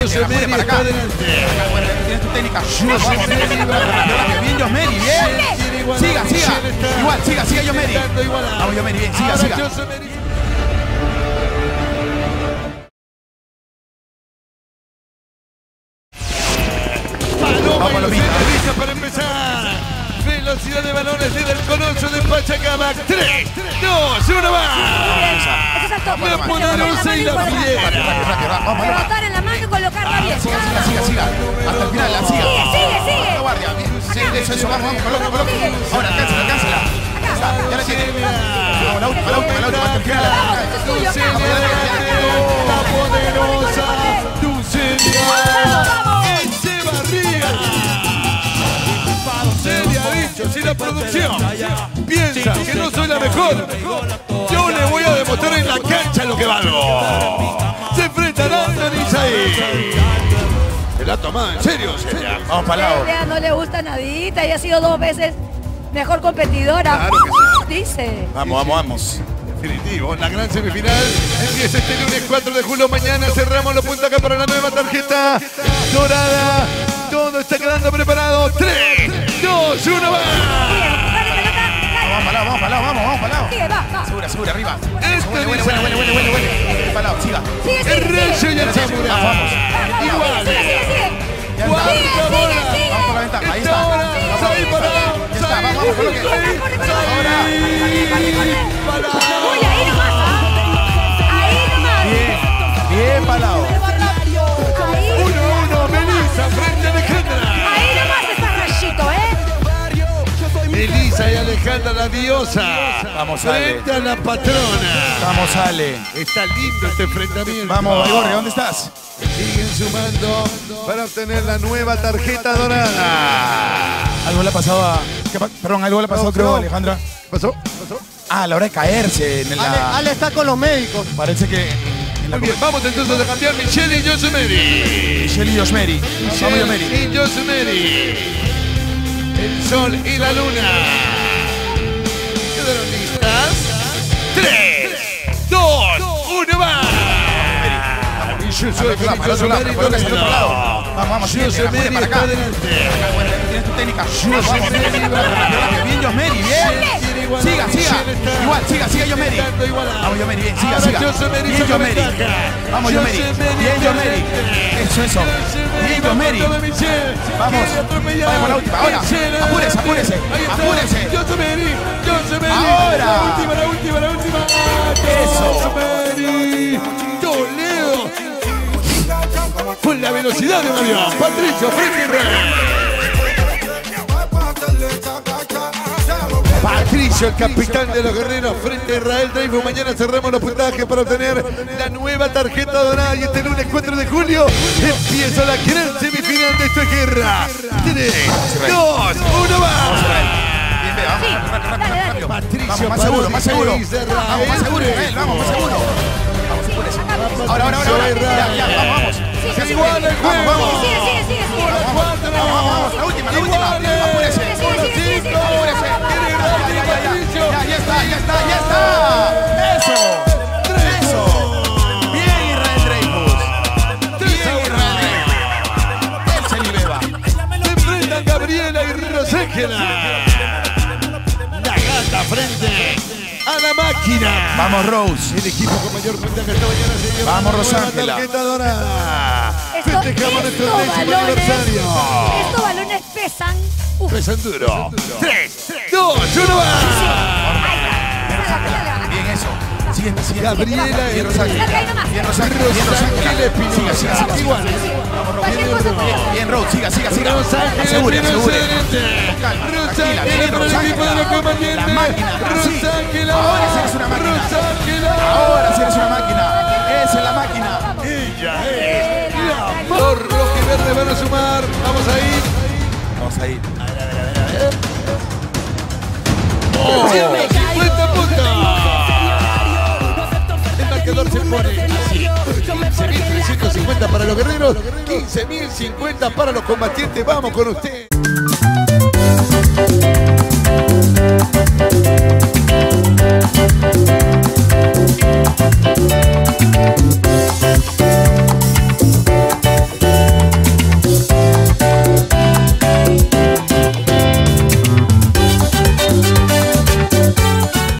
Yosmeri está adelante. Bueno, tienes tu técnica. Bien, Yosmeri, bien. Siga. Igual, siga, Yosmeri. Vamos, Yosmeri, bien, siga. Paloma y servicio para empezar. Velocidad de balones desde el Coloso de Pachacamac. 3, 2, 1 más. La poderosa y la fiera. Levantar en la mano y colocarla bien. Siga. Hasta el final, siga. Sigue. Guardia, bien. Eso, vamos, coloca. Ahora, alcánzala. Ya la tiene. Vamos, la última, hasta el final. La poderosa Dulcinea Echevarría. Se le ha dicho, si la producción piensa que no soy la mejor, yo le voy a demostrar en la cancha lo que valgo. Se enfrentarán a Nisaí. Se la ha tomado en serio, Celia. Vamos para el lado. No le gusta nadita y ha sido 2 veces mejor competidora. Claro que sí. Dice. Vamos. Definitivo, la gran semifinal empieza este lunes 4 de julio. Mañana cerramos los puntos acá para la nueva tarjeta dorada. Todo está quedando preparado. 3, 2, 1, va. Vamos para el lado. Sigue, va. Segura, arriba. Huele. Para el lado, siga. El Recio y el Samurái. Vamos. Igual. Sigue. Cuarta bola. Vamos por la ventana. Ahí está. Vamos ahí para. Ya está, vamos, coloque. Uy, ahí nomás. Bien para el lado. 1-1, Melissa frente a Alejandra. Ahí nomás está Rayito, Melissa y Alejandra, la diosa. Vamos, Ale. frente a la patrona. Vamos, Ale. Está lindo este enfrentamiento. Vamos, Baigorria, ¿dónde estás? Siguen sumando para obtener la nueva tarjeta dorada. Algo le ha pasado a... algo le ha pasado, creo, a Alejandra. ¿Pasó? Ah, a la hora de caerse. Ale está con los médicos. Parece que... Muy bien, vamos entonces a cambiar Michelle y Yosmeri. Michelle y Yosmeri. Vamos, Yosmeri. Y Yosmeri. El sol y la luna. ¿Quedaron listas? 3, 2, 1, va. Y yo soy Yosmeri. Vamos, Yosmeri está adelante. Bueno, tienes tu técnica. Bien, Yosmeri, bien. Siga. Igual, siga, Yosmeri. Vamos, Yosmeri, bien, siga. Bien, Yosmeri. Vamos, Yosmeri. Bien, Yosmeri. Eso. Bien, Yosmeri. Vamos por la última. Ahora, apúrese. Yosmeri. Ahora. La última. Eso. Yosmeri. Toledo. Con la velocidad de Mario. Patricio frente a Israel. Patricio, el capitán de los guerreros, frente a Israel Dreyfus. Mañana cerramos los puntajes para obtener la nueva tarjeta dorada. Y este lunes 4 de julio empieza la gran semifinal de esta guerra. 3, 2, 1, va. Vamos, Patricio, vamos, más seguro. Vamos, más seguro. Ahora. Ya, vamos. Se iguala el juego. Sigue. Vamos. La última. Apúrese. Ya está. Eso. Bien, Israel Dreyfus. Él se libera. Se enfrentan Gabriela y Rosángela. La gata frente a la máquina. Vamos, Rose. El equipo con mayor puntaje esta mañana se lleva Vamos, la Rosángela. tarjeta dorada. Festejamos nuestro 10º aniversario. Estos balones pesan. Pesan duro. 3, 2, 1, va. Bien, eso. Sigue. Gabriela y Rosángela. Bien, Rosángela. Espinosa. Igual. Bien, Rose. Siga. Rosángela Asegure. Rosángela para el equipo de los combatientes. La máquina. Rosángela. Ahora sí eres una máquina. Esa es la máquina. Ella es la Los rojiverdes van a sumar. Vamos a ir. Vamos a ir. A ver. 50 puntos. El marcador se pone así. 15.350 para los guerreros, 15.050 para los combatientes. Vamos con usted.